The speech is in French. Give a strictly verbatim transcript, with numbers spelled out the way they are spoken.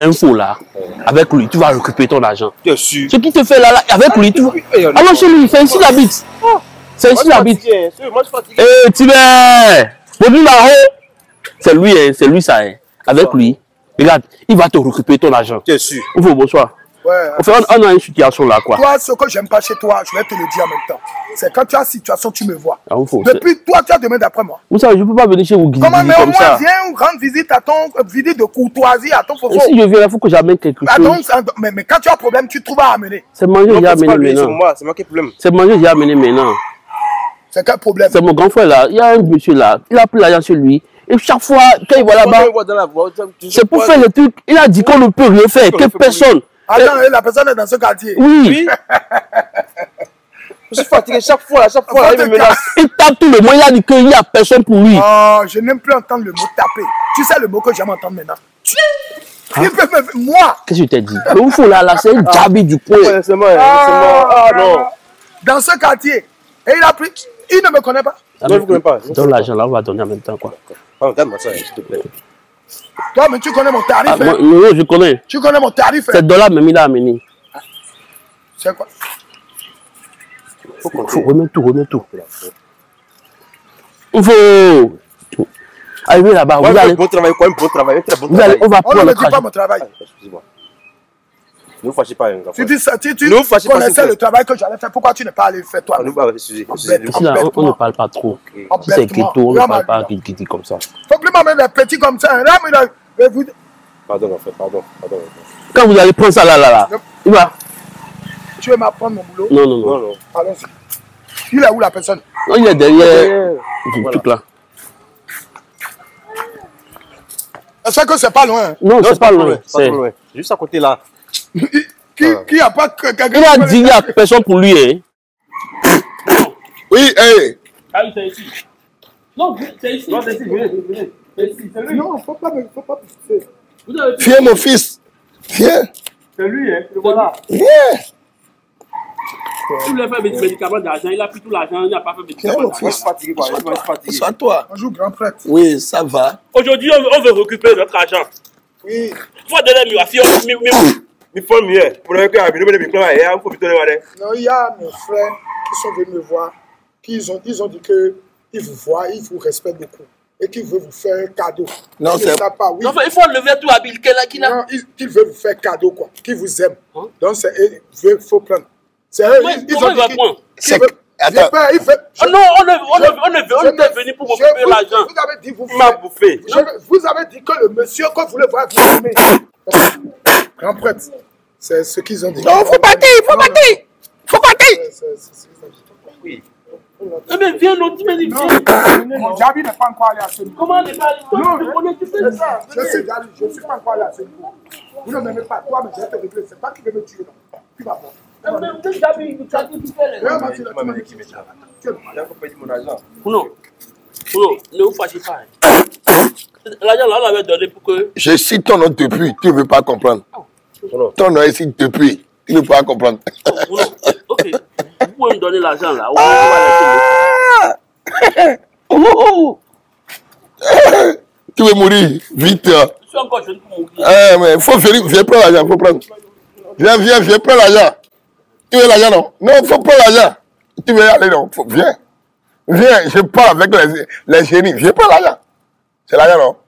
un faux là, avec lui, tu vas récupérer ton argent. Bien sûr. Ce qui te fait là, là avec lui, tu vas... Alors chez lui, c'est ici la bite. C'est ici la bite. Moi, je suis fatigué. Eh, Tibet! C'est lui, hein, c'est lui ça. Hein. Avec lui, regarde, il va te récupérer ton argent. Bien sûr. Ouvre, bonsoir. Ouais, on, fait, on, on a une situation là, quoi. Toi, ce que j'aime pas chez toi, je vais te le dire en même temps. C'est quand tu as une situation, tu me vois. Ah, faut, Depuis toi, tu as demandé d'après moi. Vous savez, je ne peux pas venir chez vous. Comment, mais au comme moins, ça. viens rendre visite à ton euh, visite de courtoisie à ton fofo. Si je viens, il faut que j'amène quelque chose. Ah, donc, mais, mais quand tu as un problème, tu trouves à amener. C'est manger, j'ai amené maintenant. C'est moi, c'est moi qui ai problème. C'est manger, j'ai amené maintenant. C'est quel problème? C'est mon grand frère là. Il y a un monsieur là. Il a pris l'argent chez lui. Et chaque fois, quand il va là-bas, c'est pour faire le truc. Il a dit qu'on ne peut rien faire, que personne. Attends, et la personne est dans ce quartier. Oui. Je suis fatigué chaque fois, à chaque fois, là, il me menace. Il tape tout le monde, il a dit qu'il n'y a personne pour lui. Oh, je n'aime plus entendre le mot taper. Tu sais le mot que j'aime entendre maintenant. Hein? Il peut me... Moi. Qu'est-ce que je t'ai dit? Le ouf là, là, c'est un jabi du coin. C'est moi, c'est moi. Ah non. Dans ce quartier. Et il a pris. Il ne me connaît pas. Ah, non, je ne connais pas. Donne l'argent là, on va donner en même temps, quoi. Ah, donne-moi ça, s'il te plaît. Toi, mais tu connais mon tarif. Ah, hein? moi, non, je connais. Tu connais mon tarif. C'est dollar même, il a amené. C'est quoi? Faut qu'on faut remettre tout, remettre tout. Il faut. Arrivez là-bas. Ouais, vous allez. Bon travail, quoi, un bon travail, un très bon Vous allez, travail. on va On prendre ne me notre dit pas argent. mon travail. Ah, excusez-moi. Ne vous fâchez pas, hein, Tu dis ça, tu, tu Ne vous fâchez pas, connaissais s'il vous le plaît. travail que j'allais faire. Pourquoi tu n'es pas allé faire toi? Ah, nous, bah, excusez, excusez. Ici, là, on, on ne parle pas trop. Si c'est Embêtement. keto, on ne Là, parle ma- pas qui dit comme ça. Faut plus m'amener des petits comme ça. Là, mais là, mais vous... Pardon, en fait, pardon, pardon. pardon. Quand vous allez prendre ça là, là, là, il va. Tu veux m'apprendre mon boulot? Non, non, Non, non. non. Allons-y. Il est où la personne? Non, il est derrière. Du Voilà. truc là. Est-ce que c'est pas loin? hein? Non, c'est pas loin. Pas trop C'est- loin. Juste à côté là. Qui, qui a pas que- quelqu'un Il a qui dit qu'il n'y a personne pour lui. Hein. Oui, hey. Ah oui, c'est ici. Non, c'est ici. Non, c'est ici, venez, venez. C'est ici, c'est lui. Non, faut pas me faut pas me fixer. Vous avez Viens, mon fils. Viens. C'est lui, hein. Le voilà. Viens. Il voulait faire des médicaments d'argent. Il a pris tout l'argent. Il n'a pas fait de Viens, médicaments mon d'argent. Moi, je fils. suis fatigué, quoi. Moi, je suis fatigué. Sois-toi. Bonjour, grand prêtre. Oui, ça va. Aujourd'hui, on, on veut récupérer notre argent. Oui. Il faut donner mieux à fille. Mais, mais, Il faut mieux. Pour le cas, il faut plutôt le voir. Non, il y a mes frères qui sont venus me voir, qui ils ont, ils ont dit qu'ils vous voient, ils vous respectent beaucoup et qu'ils veulent vous faire un cadeau. Non, Ils ne c'est- savent pas, oui. non, il faut enlever tout à Bill Kella qui l'a. Non, ils, qu'ils veulent vous faire cadeau, quoi. Qu'ils vous aiment. Hein? Donc, c'est eux, il faut prendre. C'est eux, Ouais, ils, ils comment ont il va dit prendre? qu'ils- C'est- qu'ils veulent- Attends. J'ai peur, il fait- Oh je- non, on est, on je- est, on est, on je est me- venu pour je récupérer vous- l'argent. Vous avez dit, vous Il m'a bouffé. Je- vous avez dit que le monsieur que vous voulez voir, vous aimez. Grand prêtre, c'est ce qu'ils ont dit. Non, faut partir, faut Non, non. partir. Faut partir. C'est- c'est- c'est ce qu'ils ont dit. Oui. Eh bien, viens, l'autre, tu me dis, Non, viens. mon diable n'est pas encore allé à ce niveau. Comment on n'est pas allé? Non, On est tout c'est ça. Je suis allé, je ne suis pas encore allé à ce niveau. Vous ne m'aimez pas, toi, mais je vais te régler. C'est pas qui veut me tuer, non. Tu vas voir. Eh bien, vous avez- vous avez tout fait, les gars. Regarde, tu l'as- tu m'as dit qu'il me tue. Tu es le Il a coupé mon argent. Non, non, ne vous fâchez pas. L'argent là, on l'avait donné pour que. Je cite ton nom depuis. Tu ne veux pas comprendre. Non. Ton nom est ici depuis. Tu ne veux pas comprendre. Non, ok, vous pouvez me donner l'argent là. On va laisser Oh, oh, oh. Tu veux mourir vite. hein. le- Je suis encore jeune pour mourir. Eh, mais faut venir. Viens prendre l'argent. Faut prendre. Viens, viens, viens prendre l'argent. Tu veux l'argent, non? Non, faut prendre l'argent. Tu veux y aller, non? Faut, viens. Viens, je parle avec les, les génies. Viens prendre l'argent. C'est l'argent, non?